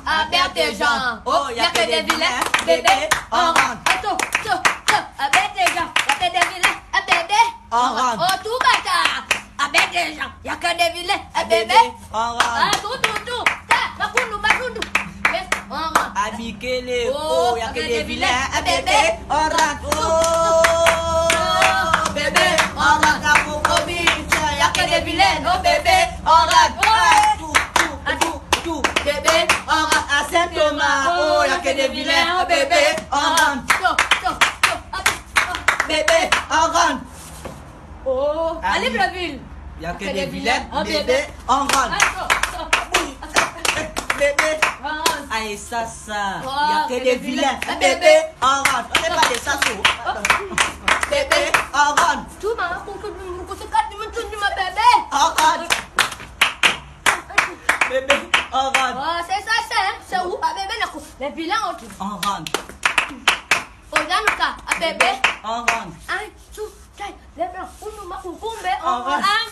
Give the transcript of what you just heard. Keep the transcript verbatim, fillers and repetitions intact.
avec des gens. Oh, y a que des vilains, bébé, on rentre. Attends, attends, attends, avec des gens. Y a que des vilains, un bébé, on rentre. Oh, tout bâtard. Avec des gens. Y a que des vilains, un bébé, on rentre. Ah, tout, tout, tout. Ça, Makoundou, Makoundou. On rentre. Abikele, Oh, oh, y a que des vilains, un bébé, bébé, on rentre. Oh, bébé, on rentre à Mokobi. Y a que des vilains, oh bébé, on rentre. Tout, tout, tout, tout, bébé, on rentre à Saint-Thomas. Oh, y a que des vilains, oh bébé, on rentre. Bébé, on rentre. Oh, à Libreville. Y a que des vilains, oh bébé, on rentre. Bébé, aïe ça ça, y a que des vilains, un bébé, on rentre. On n'est pas des sassous. Bébé, on rentre. Tu m'as ma bébé. On rentre. Bébé, on rentre. Oh, c'est ça, c'est c'est où? Ah, bébé, d'accord. Les vilains, on On rentre. Oh, Nanuka, ah, bébé. On rentre. Aïe, tout, taille, les blancs, on nous m'a on rentre.